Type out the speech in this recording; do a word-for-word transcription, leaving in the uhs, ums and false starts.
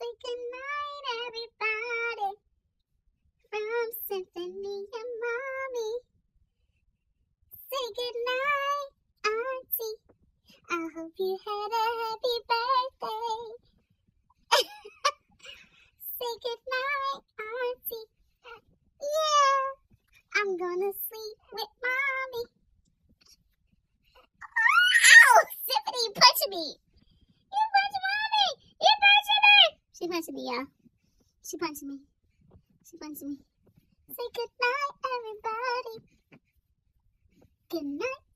Say goodnight, everybody, from Symphony and Mommy. Say goodnight, Auntie. I hope you had a happy birthday. Say goodnight, Auntie. Yeah, I'm gonna sleep with Mommy. Ow! Symphony, you punching me. You punching Mommy. You punching her. She punching me, y'all. She punching me. She punching me. Say goodnight, everybody. Good night.